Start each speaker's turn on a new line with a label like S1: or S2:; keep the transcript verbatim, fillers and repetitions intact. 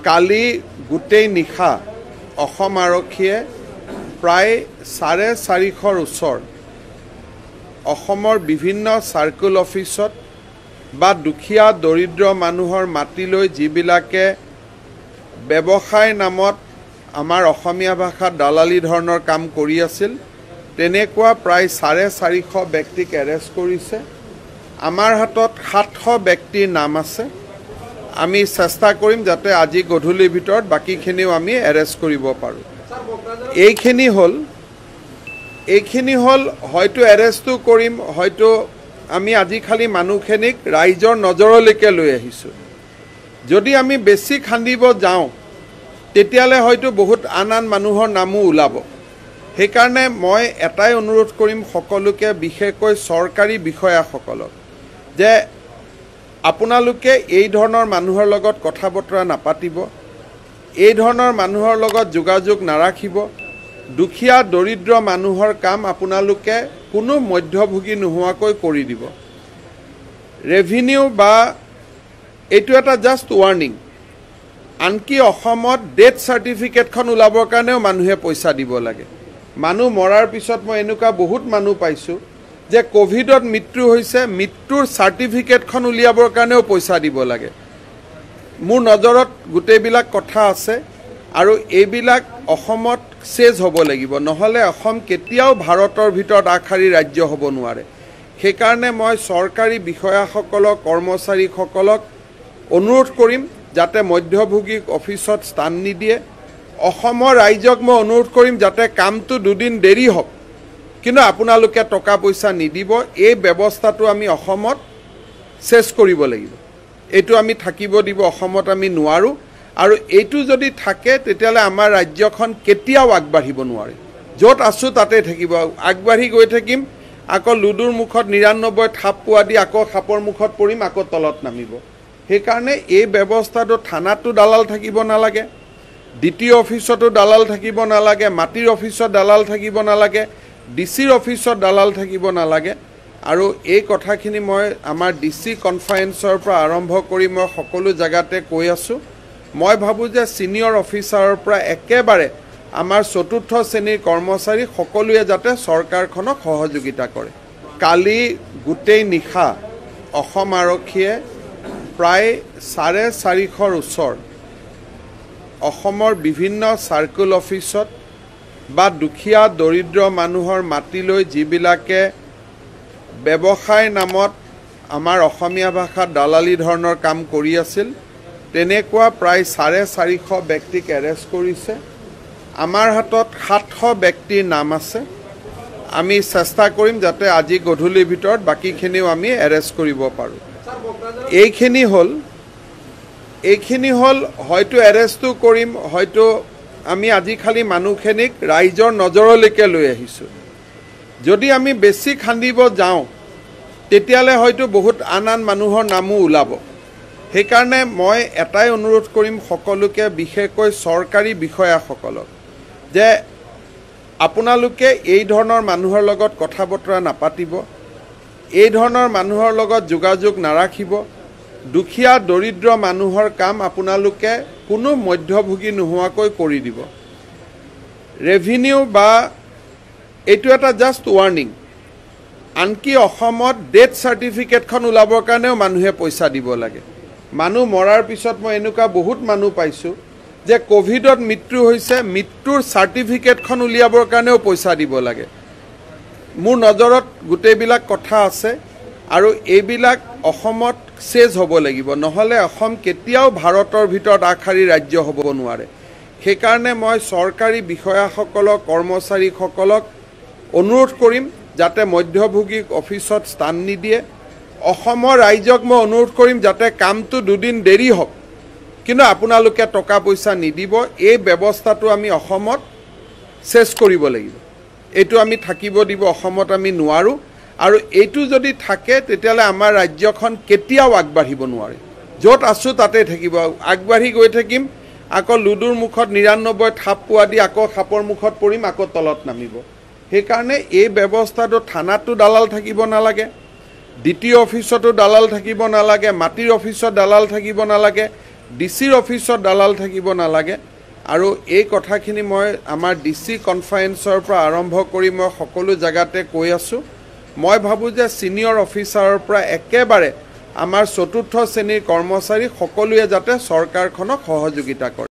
S1: কালি গোটেই নিশা অসম আৰক্ষীয়ে প্ৰায় চাৰে চাৰিশৰ ওচৰ অসমৰ বিভিন্ন সাৰ্কুল অফিসত বা দুখীয়া দৰিদ্ৰ মানুহৰ মাটি লৈ যিবিলাকে ব্যৱসায় নামত আমাৰ অসমীয়া ভাষাত দালালি ধৰণৰ কাম কৰি আছিল তেনেকুৱা প্ৰায় চাৰে চাৰিশ ব্যক্তিক এৰেষ্ট কৰিছে। আমাৰ হাতত সাতশ ব্যক্তিৰ নাম আছে। আমি চেষ্টা কৰিম যাতে আজি গধূলিৰ ভিতৰত বাকিখিনিও আমি এৰেষ্ট কৰিব পাৰোঁ। এইখিনি হ'ল এইখিনি হ'ল হয়তো এৰেষ্টটো কৰিম, হয়তো আমি আজি খালি মানুহখিনিক ৰাইজৰ নজৰলৈকে লৈ আহিছোঁ। যদি আমি বেছি খান্দিব যাওঁ তেতিয়ালে হয়তো বহুত আন আন মানুহৰ নামো ওলাব। সেইকাৰণে মই এটাই অনুৰোধ কৰিম সকলোকে, বিশেষকৈ চৰকাৰী বিষয়াসকলক, যে আপোনালোকে এই ধৰণৰ মানুহৰ লগত কথা বতৰা নাপাতিব, এই ধৰণৰ মানুহৰ লগত যোগাযোগ নাৰাখিব। দুখীয়া দৰিদ্ৰ মানুহৰ কাম আপোনালোকে কোনো মধ্যভোগী নোহোৱাকৈ কৰি দিব। ৰেভিনিউ বা এইটো এটা জাষ্ট ৱাৰ্নিং। আনকি অসমত ডেথ চাৰ্টিফিকেটখন ওলাবৰ কাৰণেও মানুহে পইচা দিব লাগে। মানুহ মৰাৰ পিছত মই এনেকুৱা বহুত মানুহ পাইছোঁ যে কোভিডত মৃত্যু হৈছে, মৃত্যুৰ চাৰ্টিফিকেটখন উলিয়াবৰ কাৰণেও পইচা দিব লাগে। মোৰ নজৰত গোটেইবিলাক কথা আছে আৰু এইবিলাক অসমত চেজ হ'ব লাগিব, নহ'লে অসম কেতিয়াও ভাৰতৰ ভিতৰত আগশাৰী ৰাজ্য হ'ব নোৱাৰে। সেইকাৰণে মই চৰকাৰী বিষয়াসকলক, কৰ্মচাৰীসকলক অনুৰোধ কৰিম যাতে মধ্যভোগীক অফিচত স্থান নিদিয়ে। অসমৰ ৰাইজক মই অনুৰোধ কৰিম যাতে কামটো দুদিন দেৰি হওক, কিন্তু আপোনালোকে টকা পইচা নিদিব। এই ব্যৱস্থাটো আমি অসমত চেছ কৰিব লাগিব। এইটো আমি থাকিব দিব অসমত আমি নোৱাৰোঁ। আৰু এইটো যদি থাকে তেতিয়াহ'লে আমাৰ ৰাজ্যখন কেতিয়াও আগবাঢ়িব নোৱাৰে। য'ত আছোঁ তাতে থাকিব, আগবাঢ়ি গৈ থাকিম, আকৌ লুডুৰ মুখত নিৰান্নব্বৈ থাপ পোৱা দি আকৌ সাপৰ মুখত পৰিম, আকৌ তলত নামিব। সেইকাৰণে এই ব্যৱস্থাটো থানাতো দালাল থাকিব নালাগে, ডি টি অফিচতো দালাল থাকিব নালাগে, মাটিৰ অফিচত দালাল থাকিব নালাগে, ডি চিৰ অফিচত দালাল থাকিব নালাগে। আৰু এই কথাখিনি মই আমাৰ ডি চি কনফাৰেন্সৰ পৰা আৰম্ভ কৰি মই সকলো জেগাতে কৈ আছোঁ। মই ভাবোঁ যে ছিনিয়ৰ অফিচাৰৰ পৰা একেবাৰে আমাৰ চতুৰ্থ শ্ৰেণীৰ কৰ্মচাৰী সকলোৱে যাতে চৰকাৰখনক সহযোগিতা কৰে। কালি গোটেই নিশা অসম আৰক্ষীয়ে প্ৰায় চাৰে চাৰিশৰ ওচৰ অসমৰ বিভিন্ন সাৰ্কুল অফিসত বা দুখীয়া দৰিদ্ৰ মানুহৰ মাটি লৈ যিবিলাকে ব্যৱসায় নামত আমাৰ অসমীয়া ভাষাত দালালি ধৰণৰ কাম কৰি আছিল তেনেকুৱা প্ৰায় চাৰে চাৰিশ ব্যক্তিক এৰেষ্ট কৰিছে। আমাৰ হাতত সাতশ ব্যক্তিৰ নাম আছে। আমি চেষ্টা কৰিম যাতে আজি গধূলিৰ ভিতৰত বাকিখিনিও আমি এৰেষ্ট কৰিব পাৰোঁ। এইখিনি হ'ল এইখিনি হ'ল হয়তো এৰেষ্টটো কৰিম, হয়তো আমি আজি খালি মানুহখিনিক ৰাইজৰ নজৰলৈকে লৈ আহিছোঁ। যদি আমি বেছি খান্দিব যাওঁ তেতিয়ালে হয়তো বহুত আন আন মানুহৰ নামো ওলাব। সেইকাৰণে মই এটাই অনুৰোধ কৰিম সকলোকে, বিশেষকৈ চৰকাৰী বিষয়াসকলক, যে আপোনালোকে এই ধৰণৰ মানুহৰ লগত কথা বতৰা নাপাতিব, এই ধৰণৰ মানুহৰ লগত যোগাযোগ নাৰাখিব। দুখীয়া দৰিদ্ৰ মানুহৰ কাম আপোনালোকে কোনো মধ্যভোগী নোহোৱাকৈ কৰি দিব। ৰেভিনিউ বা এইটো এটা জাষ্ট ৱাৰ্নিং। আনকি অসমত ডেথ চাৰ্টিফিকেটখন ওলাবৰ কাৰণেও মানুহে পইচা দিব লাগে। মানুহ মৰাৰ পিছত মই এনেকুৱা বহুত মানুহ পাইছোঁ যে কোভিডত মৃত্যু হৈছে, মৃত্যুৰ চাৰ্টিফিকেটখন উলিয়াবৰ কাৰণেও পইচা দিব লাগে। মোৰ নজৰত গোটেইবিলাক কথা আছে আৰু এইবিলাক অসমত চেজ হ'ব লাগিব, নহ'লে অসম কেতিয়াও ভাৰতৰ ভিতৰত আগশাৰী ৰাজ্য হ'ব নোৱাৰে। সেইকাৰণে মই চৰকাৰী বিষয়াসকলক, কৰ্মচাৰীসকলক অনুৰোধ কৰিম যাতে মধ্যভোগীক অফিচত স্থান নিদিয়ে। অসমৰ ৰাইজক মই অনুৰোধ কৰিম যাতে কামটো দুদিন দেৰি হওক, কিন্তু আপোনালোকে টকা পইচা নিদিব। এই ব্যৱস্থাটো আমি অসমত চেছ কৰিব লাগিব। এইটো আমি থাকিব দিব অসমত আমি নোৱাৰোঁ। আৰু এইটো যদি থাকে তেতিয়াহ'লে আমাৰ ৰাজ্যখন কেতিয়াও আগবাঢ়িব নোৱাৰে। য'ত আছোঁ তাতে থাকিব, আগবাঢ়ি গৈ থাকিম, আকৌ লুডুৰ মুখত নিৰান্নব্বৈ থাপ পোৱা দি আকৌ সাপৰ মুখত পৰিম, আকৌ তলত নামিব। সেইকাৰণে এই ব্যৱস্থাটো থানাতো দালাল থাকিব নালাগে, ডি টি অফিচতো দালাল থাকিব নালাগে, মাটিৰ অফিচত দালাল থাকিব নালাগে, ডি চিৰ অফিচত দালাল থাকিব নালাগে আৰু এই কথাখিনি মই আমাৰ ডি চি কনফাৰেন্সৰ পৰা আৰম্ভ কৰি মই সকলো জায়গাতে কৈ আছোঁ মই ভাবোঁ যে সিনিয়ৰ অফিচাৰৰ পৰা একেবাৰে আমাৰ চতুৰ্থ শ্ৰেণীৰ কৰ্মচাৰী সকলোৱে যাতে চৰকাৰখনক সহযোগিতা কৰে।